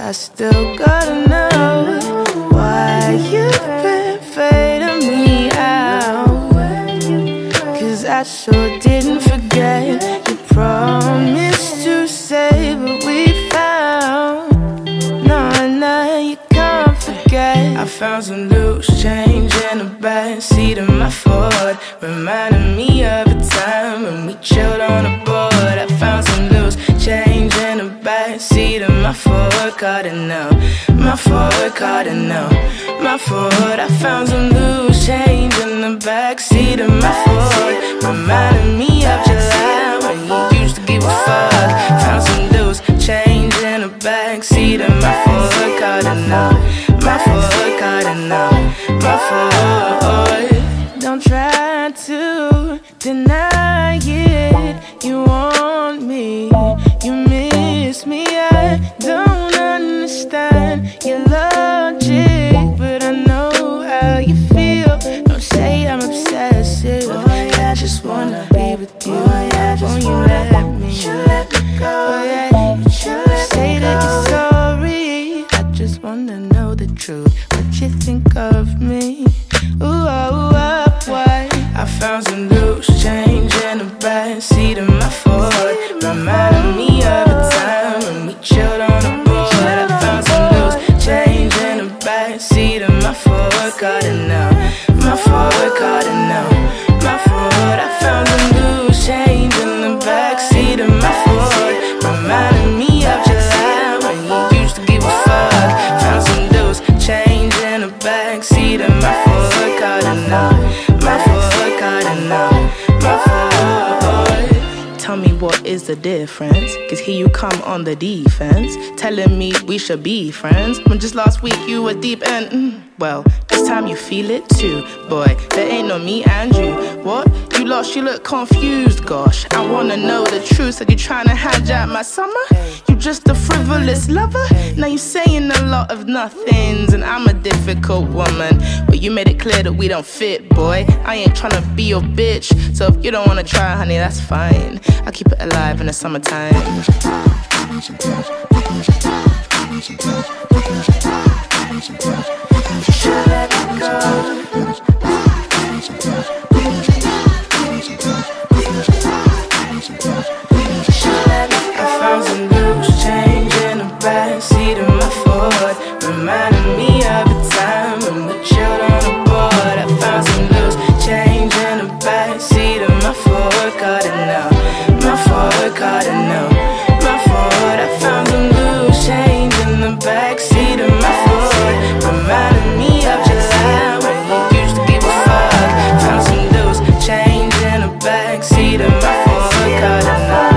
I still gotta know why you've been fading me out. Cause I sure didn't forget. You promised to say what we found. No, you can't forget. I found some loose change in the backseat of my Ford, reminding me of a time when we chilled on a board. I found some loose change in the backseat of my Ford Cardinal, my Ford Cardinal, my Ford. I found some loose change in the backseat of my Ford, reminding me of July when you used to give a fuck. Found some loose change in the backseat of my Ford Cardinal, my Ford Cardinal, my Ford. Don't try to deny it. You want me, you miss me. I don't understand your logic, but I know how you feel. Don't say I'm obsessive. I just wanna be with you. Won't you let me go? Say that you're sorry. I just wanna know the truth. What you think of me? Why? I found some loose change in the backseat of my Ford, reminding me of a time when we chilled on a board. I found some loose change in the backseat of my Ford Cardinal, my Ford Cardinal, my Ford. I found some loose change in the backseat of my Ford, reminding me of July when you used to give a fuck. Found some loose change in the backseat of my Ford Cardinal, my Ford Cardinal, my Ford. Tell me what is the difference? Cause here you come on the defense, telling me we should be friends, when just last week you were deep and well, this time you feel it too. Boy, there ain't no me and you. What? You lost, you look confused, gosh. I wanna know the truth. Said you tryna hijack my summer? You just a frivolous lover? Now you saying a lot of nothings, and I'm a difficult woman. But you made it clear that we don't fit, boy. I ain't tryna be your bitch, so if you don't wanna try, honey, that's fine. I'll keep it alive in the summertime. Should let me go. I found some loose change in the backseat of my Ford, reminding me of a time when we chilled on a board. I found some loose change in the backseat of my Ford Cardinal, my Ford Cardinal, my Ford. I found some loose change in the backseat of my Ford, reminding me of July when you used to give a fuck. Found some loose change in the backseat of my Ford Cardinal.